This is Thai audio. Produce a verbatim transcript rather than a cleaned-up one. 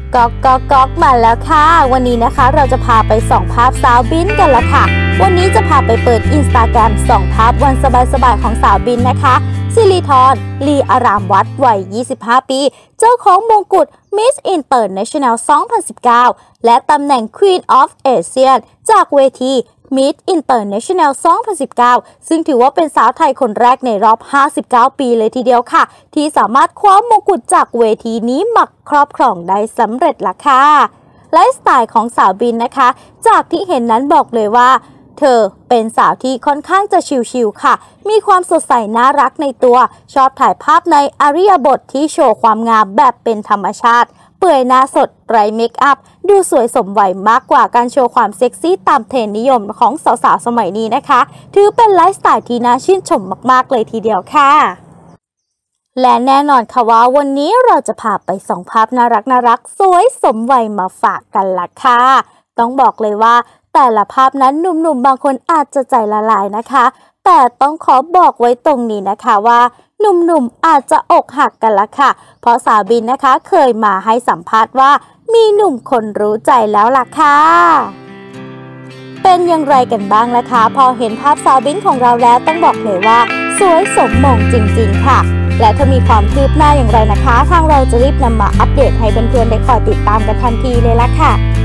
ก๊อกก๊อกก๊อกมาแล้วค่ะวันนี้นะคะเราจะพาไปส่องภาพสาวบินกันละค่ะวันนี้จะพาไปเปิด อินสตาแกรม ส่องภาพวันสบายๆของสาวบินนะคะสิริธร ลีอารามวัดวัยยี่สิบห้าปีเจ้าของมงกุฎ Miss International สองพันสิบเก้าและตำแหน่ง Queen of Asian จากเวที Miss International สองพันสิบเก้าซึ่งถือว่าเป็นสาวไทยคนแรกในรอบห้าสิบเก้าปีเลยทีเดียวค่ะที่สามารถคว้ามงกุฎจากเวทีนี้มาครอบครองได้สำเร็จละค่ะไลฟ์สไตล์ของสาวบินนะคะจากที่เห็นนั้นบอกเลยว่าเธอเป็นสาวที่ค่อนข้างจะชิลๆค่ะมีความสดใสน่ารักในตัวชอบถ่ายภาพในอริยบทที่โชว์ความงามแบบเป็นธรรมชาติเปื่อยหน้าสดไร้เมคอัพดูสวยสมวัยมากกว่าการโชว์ความเซ็กซี่ตามเทรนด์นิยมของสาวๆสมัยนี้นะคะถือเป็นไลฟ์สไตล์ที่น่าชื่นชมมากๆเลยทีเดียวค่ะและแน่นอนค่ะว่าวันนี้เราจะพาไปส่องภาพน่ารักน่ารักสวยสมวัยมาฝากกันล่ะค่ะต้องบอกเลยว่าแต่ละภาพนั้นหนุ่มๆบางคนอาจจะใจละลายนะคะแต่ต้องขอบอกไว้ตรงนี้นะคะว่าหนุ่มๆอาจจะอกหักกันละค่ะเพราะสาวบินนะคะเคยมาให้สัมภาษณ์ว่ามีหนุ่มคนรู้ใจแล้วล่ะค่ะเป็นอย่างไรกันบ้างล่ะคะพอเห็นภาพสาวบินของเราแล้วต้องบอกเลยว่าสวยสมมงจริงๆค่ะและถ้ามีความคืบหน้าอย่างไรนะคะทางเราจะรีบนำมาอัปเดตให้เพื่อนๆได้คอยติดตามกันทันทีเลยล่ะค่ะ